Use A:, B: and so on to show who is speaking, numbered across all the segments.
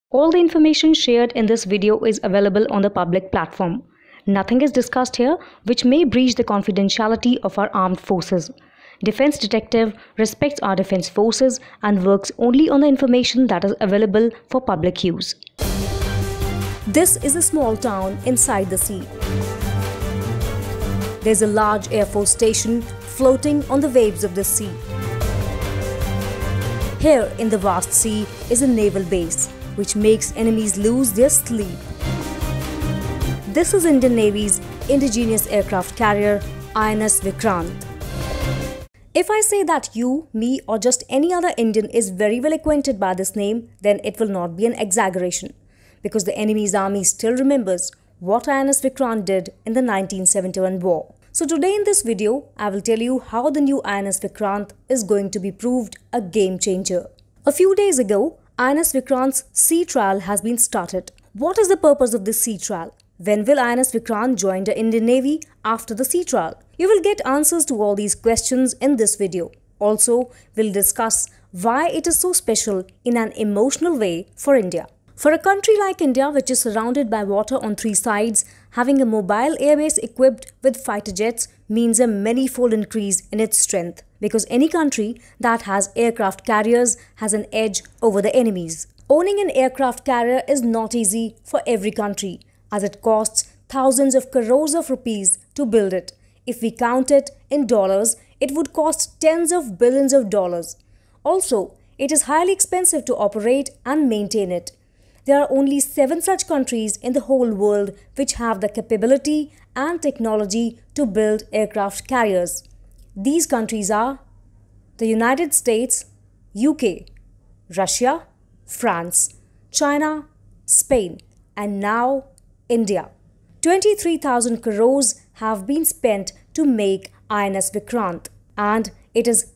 A: All the information shared in this video is available on the public platform. Nothing is discussed here which may breach the confidentiality of our armed forces. Defense Detective respects our defense forces and works only on the information that is available for public use. This is a small town inside the sea. There's a large Air Force station floating on the waves of the sea. Here in the vast sea is a naval base, which makes enemies lose their sleep. This is Indian Navy's indigenous aircraft carrier INS Vikrant. If I say that you, me or just any other Indian is very well acquainted by this name, then it will not be an exaggeration, because the enemy's army still remembers what INS Vikrant did in the 1971 war. So today in this video, I will tell you how the new INS Vikrant is going to be proved a game changer. A few days ago, INS Vikrant's sea trial has been started. What is the purpose of this sea trial? When will INS Vikrant join the Indian Navy after the sea trial? You will get answers to all these questions in this video. Also, we'll discuss why it is so special in an emotional way for India. For a country like India, which is surrounded by water on three sides, having a mobile airbase equipped with fighter jets means a many-fold increase in its strength, because any country that has aircraft carriers has an edge over the enemies. Owning an aircraft carrier is not easy for every country, as it costs thousands of crores of rupees to build it. If we count it in dollars, it would cost tens of billions of dollars. Also, it is highly expensive to operate and maintain it. There are only 7 such countries in the whole world which have the capability and technology to build aircraft carriers. These countries are the United States, UK, Russia, France, China, Spain, and now India. 23,000 crores have been spent to make INS Vikrant, and it is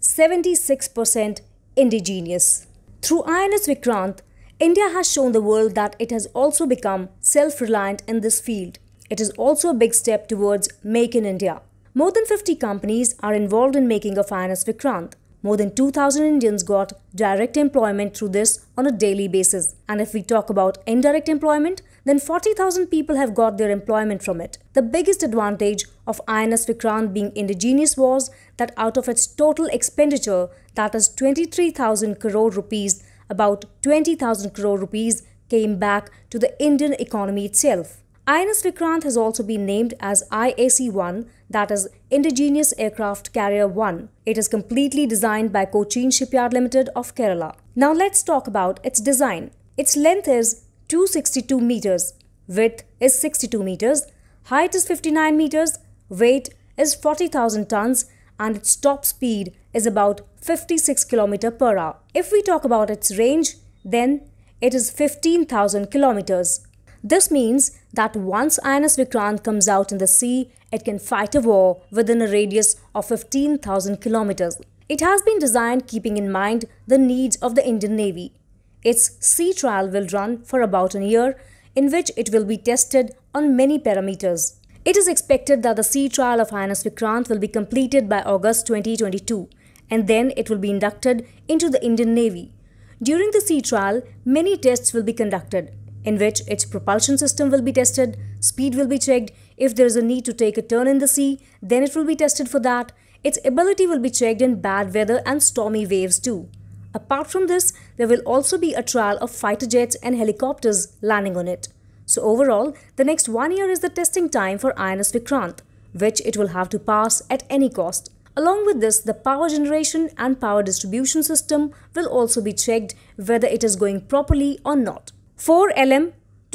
A: 76% indigenous. Through INS Vikrant, India has shown the world that it has also become self-reliant in this field. It is also a big step towards Make in India. More than 50 companies are involved in making of INS Vikrant. More than 2,000 Indians got direct employment through this on a daily basis. And if we talk about indirect employment, then 40,000 people have got their employment from it. The biggest advantage of INS Vikrant being indigenous was that out of its total expenditure, that is 23,000 crore rupees, about 20,000 crore rupees came back to the Indian economy itself. INS Vikrant has also been named as IAC-1, that is Indigenous Aircraft Carrier 1. It is completely designed by Cochin Shipyard Limited of Kerala. Now let's talk about its design. Its length is 262 meters, width is 62 meters, height is 59 meters, weight is 40,000 tons, and its top speed is about 56 km per hour. If we talk about its range, then it is 15,000 kilometers. This means that once INS Vikrant comes out in the sea, it can fight a war within a radius of 15,000 kilometers. It has been designed keeping in mind the needs of the Indian Navy. Its sea trial will run for about a year, in which it will be tested on many parameters. It is expected that the sea trial of INS Vikrant will be completed by August 2022, and then it will be inducted into the Indian Navy. During the sea trial, many tests will be conducted, in which its propulsion system will be tested, speed will be checked. If there is a need to take a turn in the sea, then it will be tested for that. Its ability will be checked in bad weather and stormy waves too. Apart from this, there will also be a trial of fighter jets and helicopters landing on it. So overall, the next 1 year is the testing time for INS Vikrant, which it will have to pass at any cost. Along with this, the power generation and power distribution system will also be checked whether it is going properly or not. 4 LM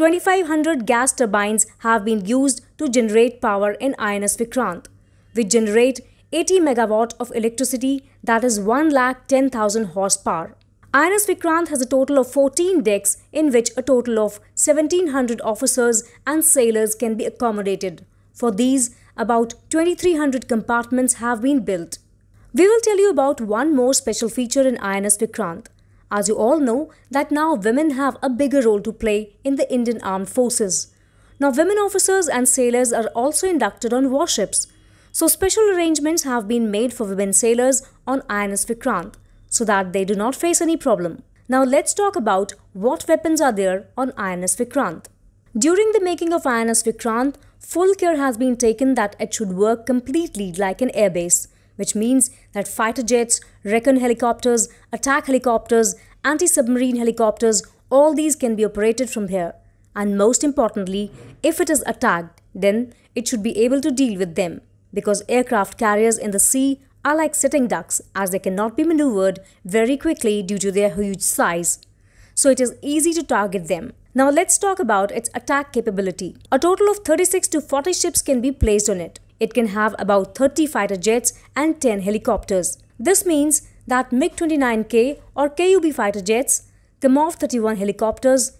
A: 2500 gas turbines have been used to generate power in INS Vikrant, which generate 80 megawatt of electricity, that is 110,000 horsepower. INS Vikrant has a total of 14 decks in which a total of 1,700 officers and sailors can be accommodated. For these, about 2,300 compartments have been built. We will tell you about one more special feature in INS Vikrant. As you all know that now women have a bigger role to play in the Indian Armed Forces. Now women officers and sailors are also inducted on warships. So special arrangements have been made for women sailors on INS Vikrant, so that they do not face any problem. Now let's talk about what weapons are there on INS Vikrant. During the making of INS Vikrant, full care has been taken that it should work completely like an airbase, which means that fighter jets, recon helicopters, attack helicopters, anti-submarine helicopters, all these can be operated from here. And most importantly, if it is attacked, then it should be able to deal with them, because aircraft carriers in the sea are like sitting ducks, as they cannot be maneuvered very quickly due to their huge size. So it is easy to target them. Now let's talk about its attack capability. A total of 36 to 40 ships can be placed on it. It can have about 30 fighter jets and 10 helicopters. This means that MiG-29K or KUB fighter jets, Kamov-31 helicopters,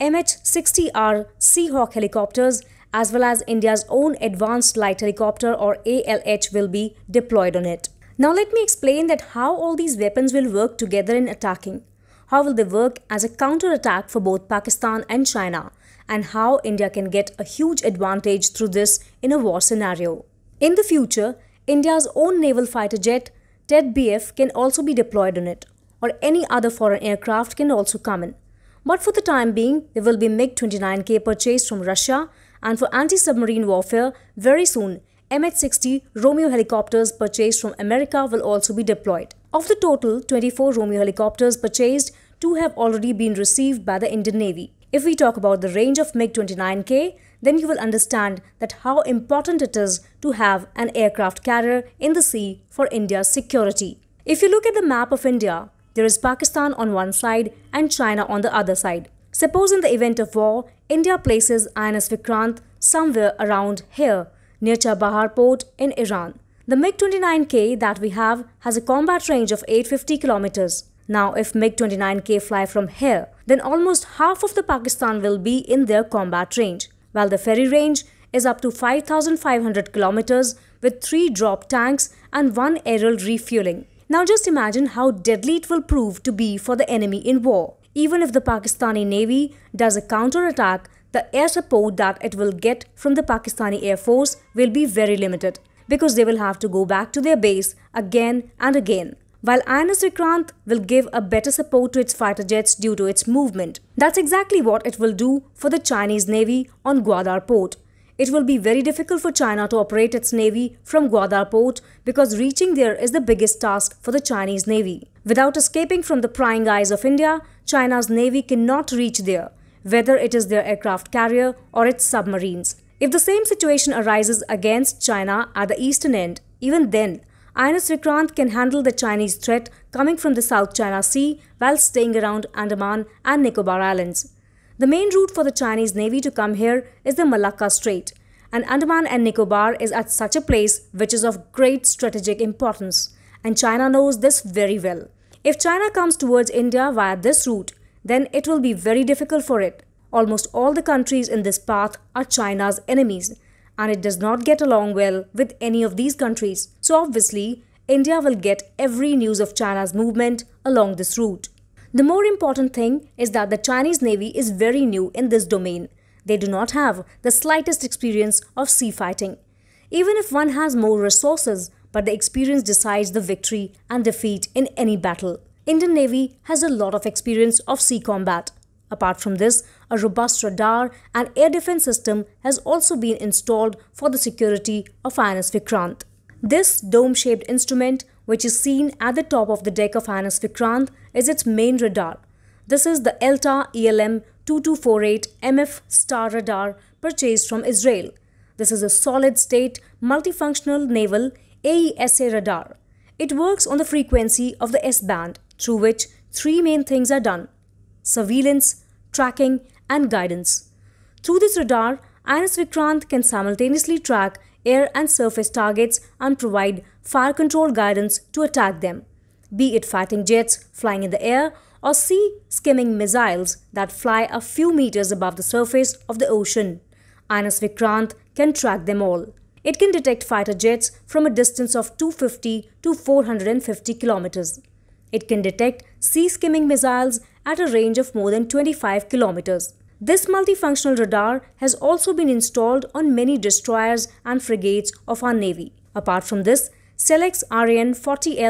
A: MH-60R Seahawk helicopters, as well as India's own Advanced Light Helicopter or ALH will be deployed on it. Now let me explain that how all these weapons will work together in attacking. How will they work as a counter-attack for both Pakistan and China, and how India can get a huge advantage through this in a war scenario. In the future, India's own naval fighter jet, TED-BF, can also be deployed on it, or any other foreign aircraft can also come in. But for the time being, there will be MiG-29K purchased from Russia, and for anti-submarine warfare, very soon, MH-60 Romeo helicopters purchased from America will also be deployed. Of the total 24 Romeo helicopters purchased, 2 have already been received by the Indian Navy. If we talk about the range of MiG-29K, then you will understand that how important it is to have an aircraft carrier in the sea for India's security. If you look at the map of India, there is Pakistan on one side and China on the other side. Suppose in the event of war, India places INS Vikrant somewhere around here, near Chabahar port in Iran. The MiG-29K that we have has a combat range of 850 kilometers. Now if MiG-29K fly from here, then almost half of the Pakistan will be in their combat range, while the ferry range is up to 5,500 kilometers with 3 drop tanks and 1 aerial refueling. Now just imagine how deadly it will prove to be for the enemy in war. Even if the Pakistani Navy does a counter-attack, the air support that it will get from the Pakistani Air Force will be very limited, because they will have to go back to their base again and again. While INS Vikrant will give a better support to its fighter jets due to its movement. That's exactly what it will do for the Chinese Navy on Gwadar port. It will be very difficult for China to operate its navy from Gwadar port, because reaching there is the biggest task for the Chinese Navy. Without escaping from the prying eyes of India, China's Navy cannot reach there, whether it is their aircraft carrier or its submarines. If the same situation arises against China at the eastern end, even then, INS Vikrant can handle the Chinese threat coming from the South China Sea while staying around Andaman and Nicobar Islands. The main route for the Chinese Navy to come here is the Malacca Strait, and Andaman and Nicobar is at such a place which is of great strategic importance, and China knows this very well. If China comes towards India via this route, then it will be very difficult for it. Almost all the countries in this path are China's enemies, and it does not get along well with any of these countries. So obviously, India will get every news of China's movement along this route. The more important thing is that the Chinese Navy is very new in this domain. They do not have the slightest experience of sea fighting. Even if one has more resources, but the experience decides the victory and defeat in any battle. Indian Navy has a lot of experience of sea combat. Apart from this, a robust radar and air defense system has also been installed for the security of INS Vikrant. This dome-shaped instrument, which is seen at the top of the deck of INS Vikrant, is its main radar. This is the ELTA ELM 2248 MF Star radar purchased from Israel. This is a solid-state, multifunctional naval AESA radar. It works on the frequency of the S-band, through which 3 main things are done: surveillance, tracking, and guidance. Through this radar, INS Vikrant can simultaneously track air and surface targets and provide fire control guidance to attack them, be it fighting jets flying in the air or sea-skimming missiles that fly a few meters above the surface of the ocean. INS Vikrant can track them all. It can detect fighter jets from a distance of 250 to 450 kilometers. It can detect sea-skimming missiles at a range of more than 25 kilometers. This multifunctional radar has also been installed on many destroyers and frigates of our Navy. Apart from this, Selex RAN 40L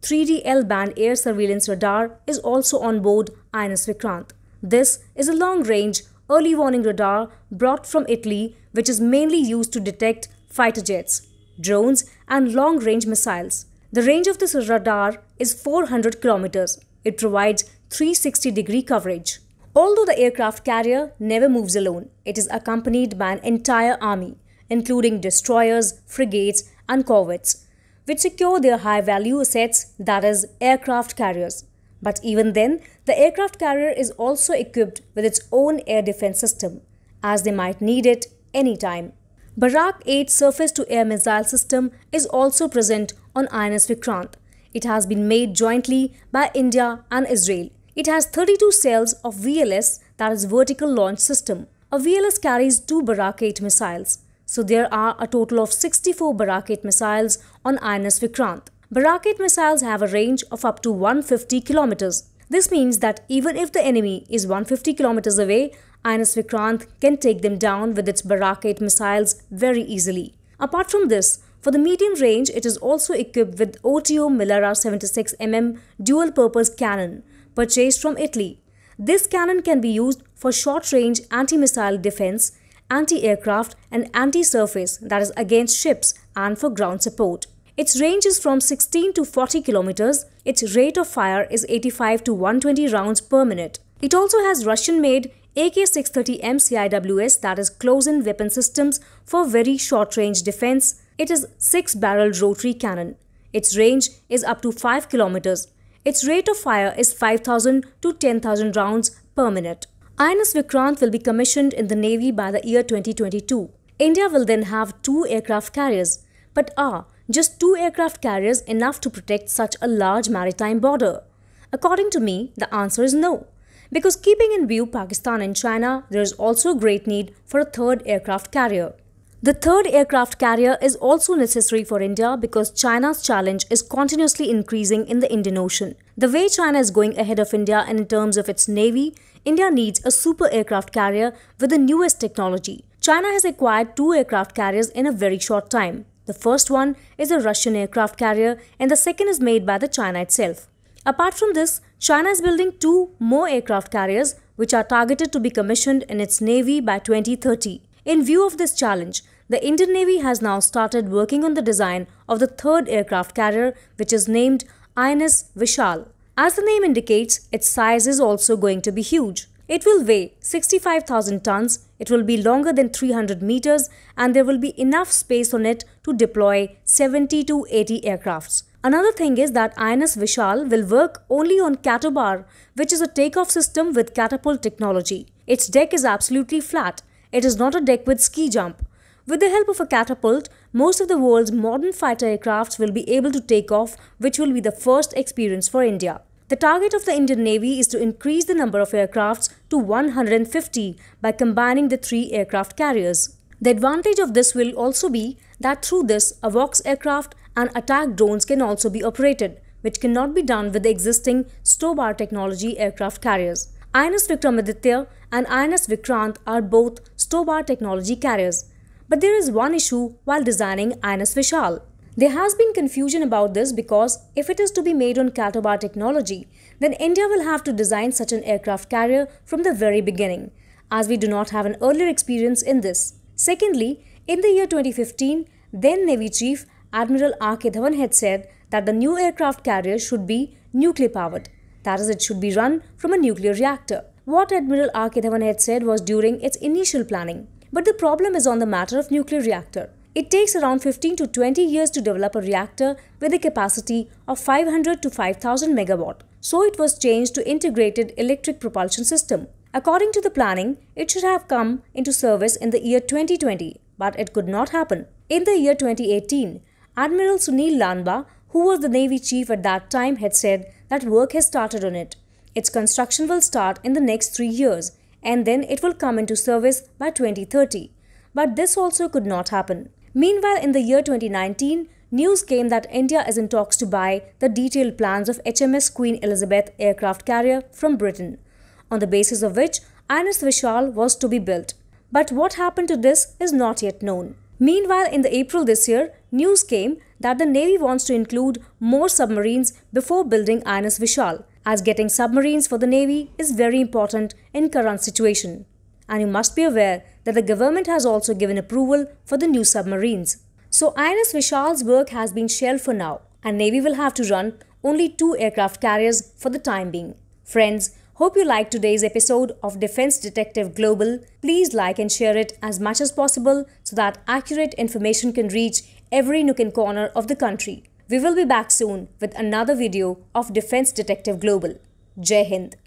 A: 3D L-band air surveillance radar is also on board INS Vikrant. This is a long-range early warning radar brought from Italy, which is mainly used to detect fighter jets, drones and long-range missiles. The range of this radar is 400 kilometers. It provides 360-degree coverage. Although the aircraft carrier never moves alone, it is accompanied by an entire army, including destroyers, frigates and corvettes, which secure their high-value assets, that is, aircraft carriers. But even then, the aircraft carrier is also equipped with its own air defense system, as they might need it anytime. Barak 8 surface-to-air missile system is also present on INS Vikrant. It has been made jointly by India and Israel. It has 32 cells of VLS, that is vertical launch system. A VLS carries 2 Barak 8 missiles. So there are a total of 64 Barak 8 missiles on INS Vikrant. Barak 8 missiles have a range of up to 150 kilometers. This means that even if the enemy is 150 kilometers away, INS Vikrant can take them down with its Barak 8 missiles very easily. Apart from this, for the medium range, it is also equipped with OTO Melara 76mm dual-purpose cannon, purchased from Italy. This cannon can be used for short-range anti-missile defense, anti-aircraft and anti-surface, that is against ships, and for ground support. Its range is from 16 to 40 kilometers. Its rate of fire is 85 to 120 rounds per minute. It also has Russian-made AK-630M CIWS, that is close-in weapon systems for very short-range defense. It is 6-barreled rotary cannon. Its range is up to 5 kilometers. Its rate of fire is 5,000 to 10,000 rounds per minute. INS Vikrant will be commissioned in the Navy by the year 2022. India will then have 2 aircraft carriers. But are just 2 aircraft carriers enough to protect such a large maritime border? According to me, the answer is no. Because keeping in view Pakistan and China, there is also a great need for a 3rd aircraft carrier. The 3rd aircraft carrier is also necessary for India because China's challenge is continuously increasing in the Indian Ocean. The way China is going ahead of India and in terms of its navy, India needs a super aircraft carrier with the newest technology. China has acquired 2 aircraft carriers in a very short time. The first one is a Russian aircraft carrier and the second is made by the China itself. Apart from this, China is building 2 more aircraft carriers which are targeted to be commissioned in its navy by 2030. In view of this challenge, the Indian Navy has now started working on the design of the 3rd aircraft carrier, which is named INS Vishal. As the name indicates, its size is also going to be huge. It will weigh 65,000 tons, it will be longer than 300 meters, and there will be enough space on it to deploy 70 to 80 aircrafts. Another thing is that INS Vishal will work only on Catobar, which is a takeoff system with catapult technology. Its deck is absolutely flat. It is not a deck with ski jump. With the help of a catapult, most of the world's modern fighter aircrafts will be able to take off, which will be the first experience for India. The target of the Indian Navy is to increase the number of aircrafts to 150 by combining the 3 aircraft carriers. The advantage of this will also be that through this, AWACS aircraft and attack drones can also be operated, which cannot be done with the existing STOBAR technology aircraft carriers. INS Vikramaditya and INS Vikrant are both STOBAR technology carriers. But there is one issue while designing INS Vishal. There has been confusion about this because if it is to be made on Catobar technology, then India will have to design such an aircraft carrier from the very beginning, as we do not have an earlier experience in this. Secondly, in the year 2015, then Navy Chief Admiral R.K. Dhawan had said that the new aircraft carrier should be nuclear-powered. That is, it should be run from a nuclear reactor. What Admiral R.K. Dhawan had said was during its initial planning. But the problem is on the matter of nuclear reactor. It takes around 15 to 20 years to develop a reactor with a capacity of 500 to 5000 megawatt. So it was changed to integrated electric propulsion system. According to the planning, it should have come into service in the year 2020, but it could not happen. In the year 2018, Admiral Sunil Lanba, who was the Navy chief at that time, had said that work has started on it. Its construction will start in the next 3 years and then it will come into service by 2030. But this also could not happen. Meanwhile, in the year 2019, news came that India is in talks to buy the detailed plans of HMS Queen Elizabeth aircraft carrier from Britain, on the basis of which INS Vishal was to be built. But what happened to this is not yet known. Meanwhile, in the April this year, news came that the Navy wants to include more submarines before building INS Vishal, as getting submarines for the Navy is very important in current situation. And you must be aware that the government has also given approval for the new submarines. So INS Vishal's work has been shelved for now, and Navy will have to run only 2 aircraft carriers for the time being. Friends, hope you liked today's episode of Defense Detective Global. Please like and share it as much as possible so that accurate information can reach every nook and corner of the country. We will be back soon with another video of Defense Detective Global. Jai Hind.